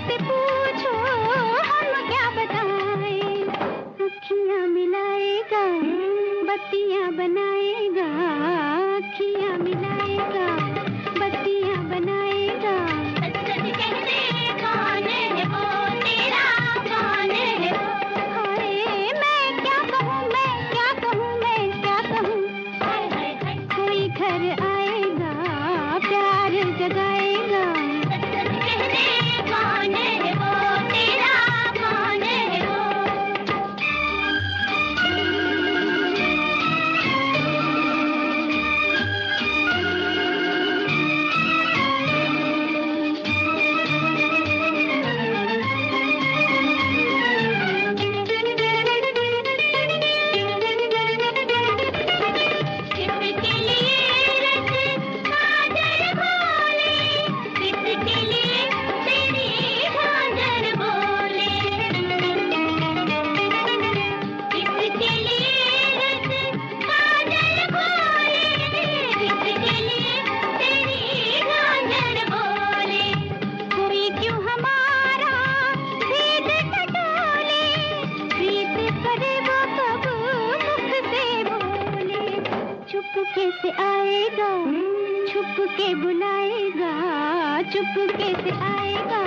से पूछो हम क्या बताएं। अखियां मिलाएगा, बत्तियां बनाएगा, अखियां मिलाएगा, बत्तियां बनाएगा। सच सच कहते कौन है वो, तेरा कौन है वो। हाय मैं क्या कहूँ, मैं क्या कहूँ, मैं क्या कहूँ। हाय हाय हाय कोई घर आएगा, प्यार जगाएगा। सच सच कहते कौन है वो, तेरा कौन है वो। चुपके से आएगा, छुप के बुलाएगा, चुपके से आएगा,